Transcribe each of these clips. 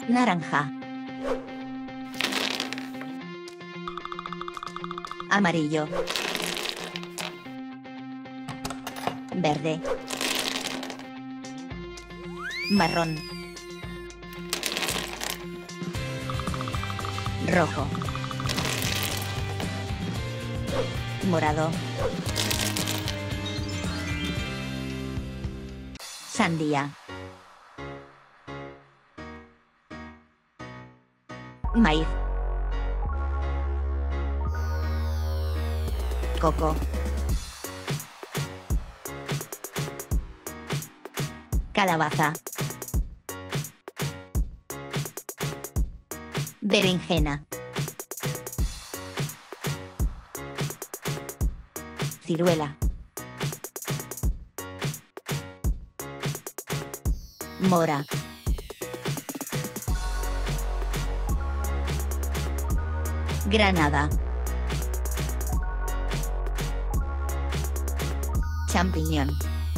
Naranja. Amarillo. Verde. Marrón. Rojo. Morado. Sandía. Maíz. Coco. Calabaza. Berenjena. Ciruela. Mora. Granada. Champiñón.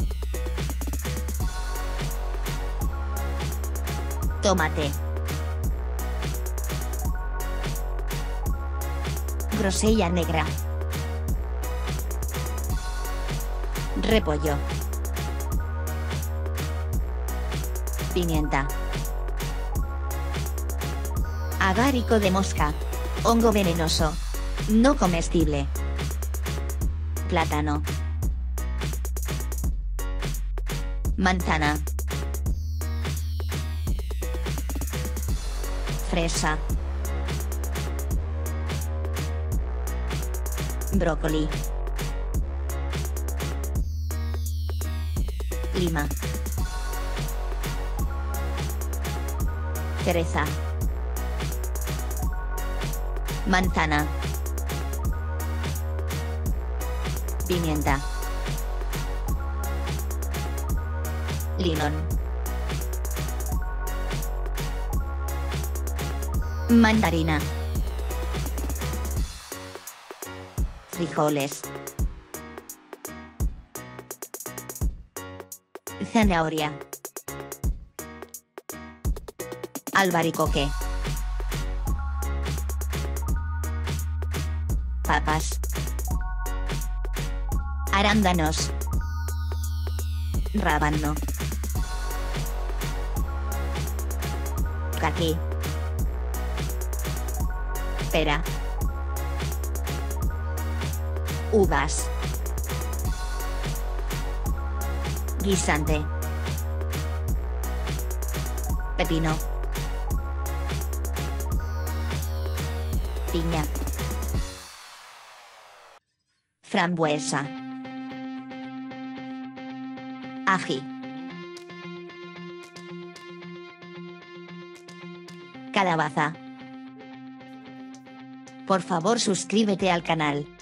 Tomate. Grosella negra. Repollo. Pimienta. Agárico de mosca. Hongo venenoso. No comestible. Plátano. Manzana. Fresa. Brócoli. Lima. Cereza. Manzana. Pimienta. Limón. Mandarina. Frijoles. Zanahoria. Albaricoque. Papas. Arándanos. Rábano. Caqui. Pera. Uvas. Guisante. Pepino. Piña. Frambuesa. Ají. Calabaza. Por favor, suscríbete al canal.